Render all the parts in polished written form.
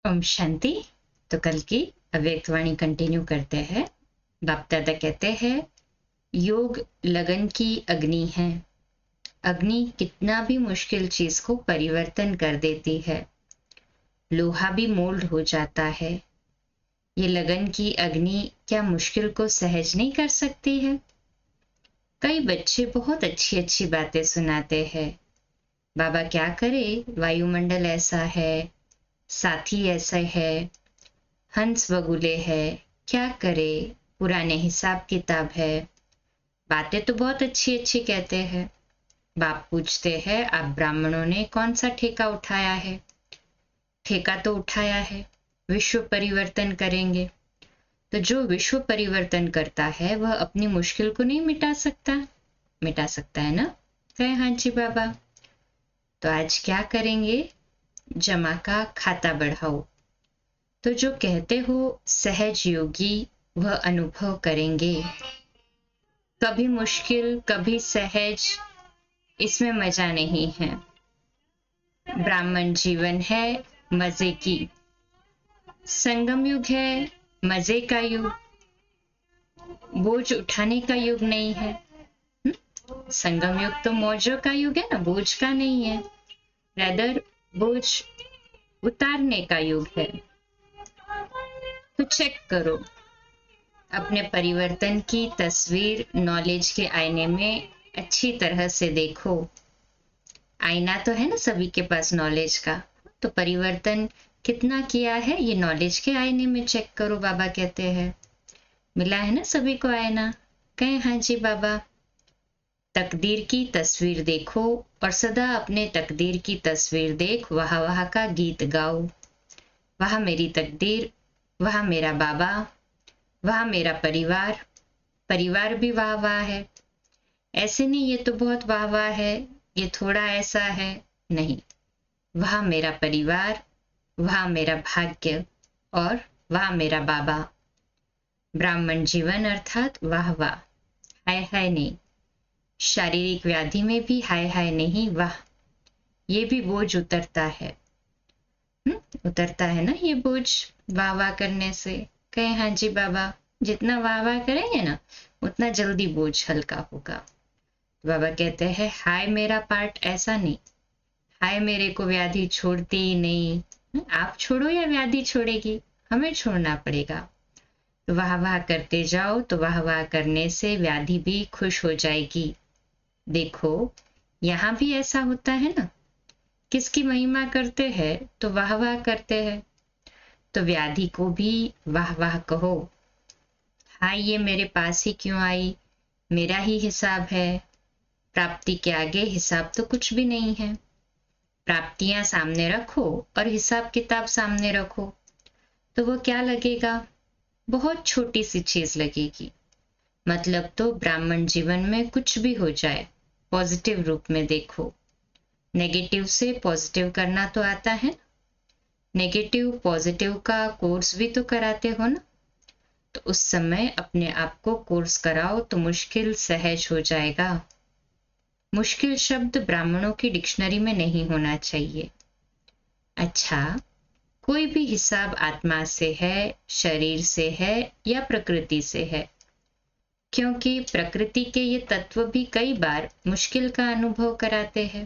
ओम शांति। तो कल की अव्यक्तवाणी कंटिन्यू करते हैं। बाप दादा कहते हैं योग लगन की अग्नि है। अग्नि कितना भी मुश्किल चीज को परिवर्तन कर देती है। लोहा भी मोल्ड हो जाता है। ये लगन की अग्नि क्या मुश्किल को सहज नहीं कर सकती है। कई बच्चे बहुत अच्छी अच्छी बातें सुनाते हैं। बाबा क्या करे, वायुमंडल ऐसा है, साथी ऐसा है, हंस बगुले है, क्या करे, पुराने हिसाब किताब है। बातें तो बहुत अच्छी अच्छी कहते हैं। बाप पूछते हैं आप ब्राह्मणों ने कौन सा ठेका उठाया है। ठेका तो उठाया है विश्व परिवर्तन करेंगे। तो जो विश्व परिवर्तन करता है वह अपनी मुश्किल को नहीं मिटा सकता है ना। कहे हाँ जी बाबा। तो आज क्या करेंगे, जमा का खाता बढ़ाओ। तो जो कहते हो सहज योगी वह अनुभव करेंगे। कभी मुश्किल कभी सहज, इसमें मजा नहीं है। ब्राह्मण जीवन है मजे की, संगम युग है मजे का युग, बोझ उठाने का युग नहीं है। संगम युग तो मौजों का युग है ना, बोझ का नहीं है। रैदर बोझ उतारने का युग है। तो चेक करो अपने परिवर्तन की तस्वीर नॉलेज के आईने में अच्छी तरह से देखो। आईना तो है ना सभी के पास नॉलेज का, तो परिवर्तन कितना किया है ये नॉलेज के आईने में चेक करो। बाबा कहते हैं मिला है ना सभी को आईना। कहें हाँ जी बाबा। तकदीर की तस्वीर देखो और सदा अपने तकदीर की तस्वीर देख वाह वाह का गीत गाओ। वाह मेरी तकदीर, वाह मेरा बाबा, वाह मेरा परिवार। परिवार भी वाह वाह है। ऐसे नहीं ये तो बहुत वाह वाह है, ये थोड़ा ऐसा है, नहीं। वाह मेरा परिवार, वाह मेरा भाग्य और वाह मेरा बाबा। ब्राह्मण जीवन अर्थात वाह वाह, हाय हाय नहीं। शारीरिक व्याधि में भी हाय हाय नहीं, वाह। ये भी बोझ उतरता है। उतरता है ना ये बोझ वाह वाह करने से। कहे हाँ जी बाबा। जितना वाह वाह करेंगे ना उतना जल्दी बोझ हल्का होगा। बाबा कहते हैं हाय मेरा पार्ट ऐसा नहीं, हाय मेरे को व्याधि छोड़ती ही नहीं। आप छोड़ो या व्याधि छोड़ेगी, हमें छोड़ना पड़ेगा। तो वाह वाह करते जाओ, तो वाह वाह करने से व्याधि भी खुश हो जाएगी। देखो यहाँ भी ऐसा होता है ना, किसकी महिमा करते हैं तो वाह वाह करते हैं, तो व्याधि को भी वाह वाह कहो। हाय ये मेरे पास ही क्यों आई, मेरा ही हिसाब है। प्राप्ति के आगे हिसाब तो कुछ भी नहीं है। प्राप्तियां सामने रखो और हिसाब किताब सामने रखो, तो वो क्या लगेगा, बहुत छोटी सी चीज लगेगी। मतलब तो ब्राह्मण जीवन में कुछ भी हो जाए पॉजिटिव रूप में देखो। नेगेटिव से पॉजिटिव करना तो आता है। नेगेटिव पॉजिटिव का कोर्स भी तो कराते हो ना। तो उस समय अपने आप को कोर्स कराओ तो मुश्किल सहज हो जाएगा। मुश्किल शब्द ब्राह्मणों की डिक्शनरी में नहीं होना चाहिए। अच्छा, कोई भी हिसाब आत्मा से है, शरीर से है या प्रकृति से है, क्योंकि प्रकृति के ये तत्व भी कई बार मुश्किल का अनुभव कराते हैं।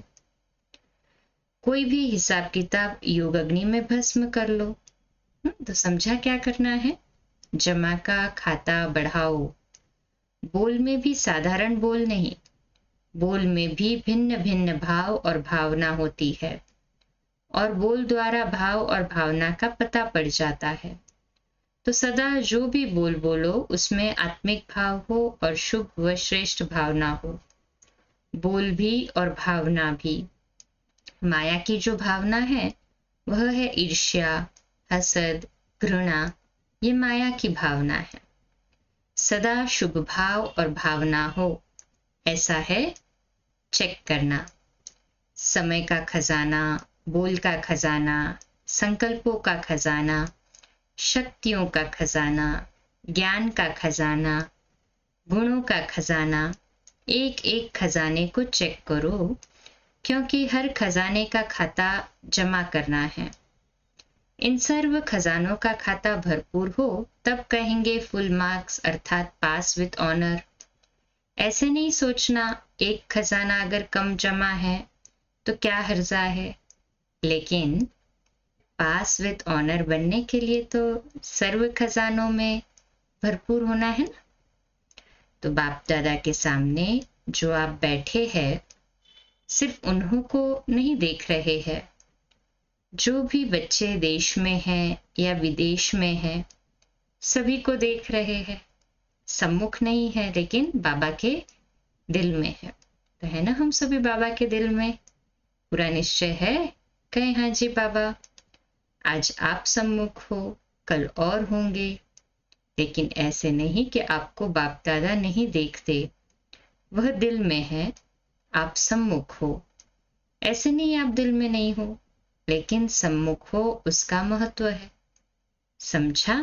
कोई भी हिसाब किताब योग अग्नि में भस्म कर लो। तो समझा क्या करना है, जमा का खाता बढ़ाओ। बोल में भी साधारण बोल नहीं, बोल में भी भिन्न भिन्न भाव और भावना होती है, और बोल द्वारा भाव और भावना का पता पड़ जाता है। तो सदा जो भी बोल बोलो उसमें आत्मिक भाव हो और शुभ व श्रेष्ठ भावना हो। बोल भी और भावना भी। माया की जो भावना है वह है ईर्ष्या, हसद, घृणा। ये माया की भावना है। सदा शुभ भाव और भावना हो, ऐसा है चेक करना। समय का खजाना, बोल का खजाना, संकल्पों का खजाना, शक्तियों का खजाना, ज्ञान का खजाना, गुणों का खजाना। एक एक खजाने को चेक करो, क्योंकि हर खजाने का खाता जमा करना है। इन सर्व खजानों का खाता भरपूर हो तब कहेंगे फुल मार्क्स अर्थात पास विथ ऑनर। ऐसे नहीं सोचना एक खजाना अगर कम जमा है तो क्या हर्जा है, लेकिन पास विथ ऑनर बनने के लिए तो सर्व खजानों में भरपूर होना है ना। तो बाप दादा के सामने जो आप बैठे हैं सिर्फ उन्हों को नहीं देख रहे हैं, जो भी बच्चे देश में हैं या विदेश में हैं सभी को देख रहे हैं। सम्मुख नहीं है लेकिन बाबा के दिल में है, तो है ना हम सभी बाबा के दिल में। पूरा निश्चय है, कहे हाँ जी बाबा, आज आप सम्मुख हो, कल और होंगे, लेकिन ऐसे नहीं कि आपको बाप दादा नहीं देखते, वह दिल में है, आप सम्मुख हो। ऐसे नहीं आप दिल में नहीं हो, लेकिन सम्मुख हो उसका महत्व है, समझा?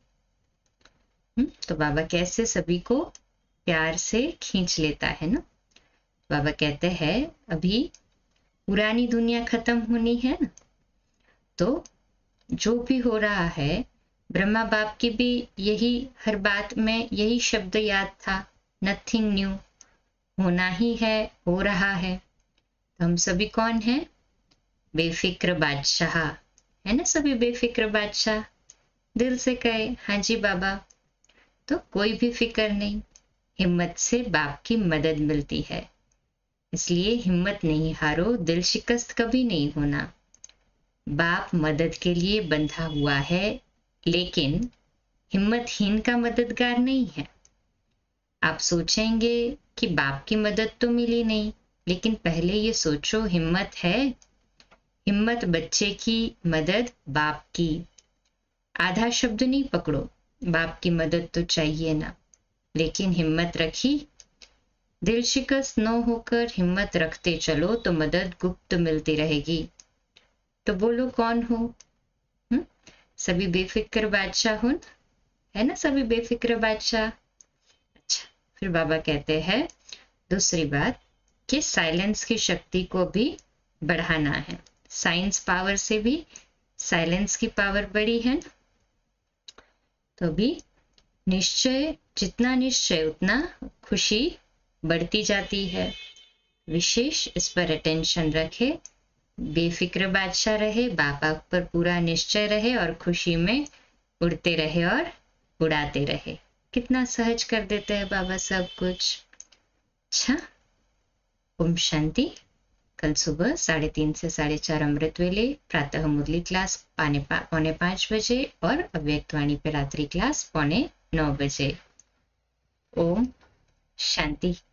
तो बाबा कैसे सभी को प्यार से खींच लेता है ना। बाबा कहते हैं अभी पुरानी दुनिया खत्म होनी है ना, तो जो भी हो रहा है, ब्रह्मा बाप की भी यही हर बात में यही शब्द याद था, नथिंग न्यू, होना ही है, हो रहा है। तो हम सभी कौन हैं? बेफिक्र बादशाह, है ना सभी बेफिक्र बादशाह। दिल से कहे हाँ जी बाबा, तो कोई भी फिक्र नहीं, हिम्मत से बाप की मदद मिलती है, इसलिए हिम्मत नहीं हारो, दिल शिकस्त कभी नहीं होना। बाप मदद के लिए बंधा हुआ है, लेकिन हिम्मतहीन का मददगार नहीं है। आप सोचेंगे कि बाप की मदद तो मिली नहीं, लेकिन पहले ये सोचो हिम्मत है, हिम्मत बच्चे की, मदद बाप की। आधा शब्द नहीं पकड़ो, बाप की मदद तो चाहिए ना, लेकिन हिम्मत रखी, दिल शिकस्त न होकर हिम्मत रखते चलो तो मदद गुप्त मिलती रहेगी। तो बोलो कौन हो? सभी बेफिक्र बादशाह हो ना, है ना सभी बेफिक्र बादशाह। अच्छा, फिर बाबा कहते हैं दूसरी बात कि साइलेंस की शक्ति को भी बढ़ाना है। साइंस पावर से भी साइलेंस की पावर बड़ी है ना। तो भी निश्चय, जितना निश्चय उतना खुशी बढ़ती जाती है। विशेष इस पर अटेंशन रखे, बेफिक्र बादशाह रहे, बाबा पर पूरा निश्चय रहे और खुशी में उड़ते रहे और उड़ाते रहे। कितना सहज कर देते हैं बाबा सब कुछ। अच्छा, ओम शांति। कल सुबह 3:30 से 4:30 अमृत वेले, प्रातः मुरली क्लास 4:45 बजे और अव्यक्त वाणी पे रात्रि क्लास 8:45 बजे। ओम शांति।